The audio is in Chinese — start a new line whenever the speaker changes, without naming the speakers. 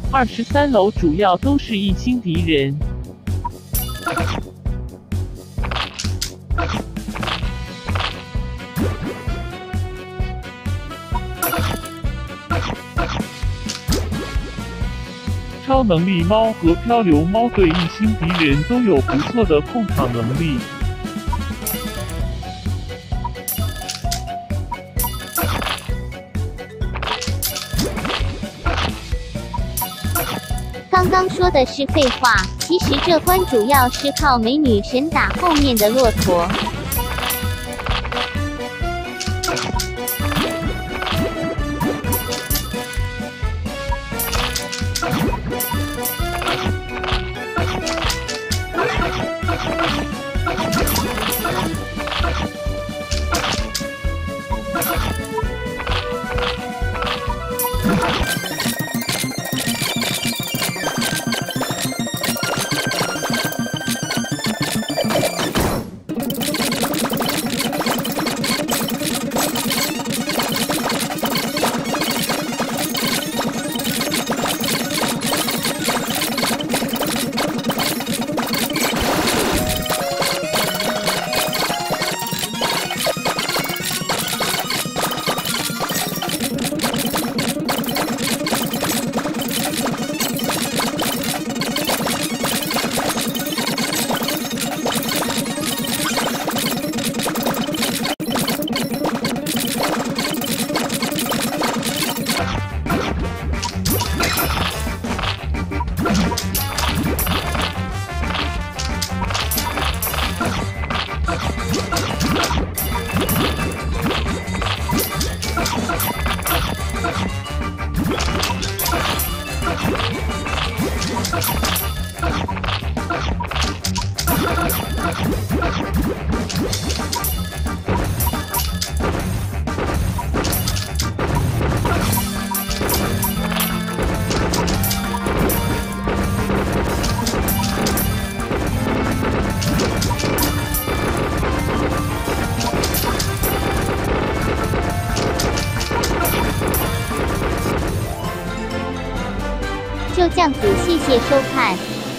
23楼主要都是一星敌人。超能力猫和漂流猫对一星敌人都有不错的控场能力。
刚刚说的是废话，其实这关主要是靠美女神打后面的骆驼。就这样子，谢谢收看。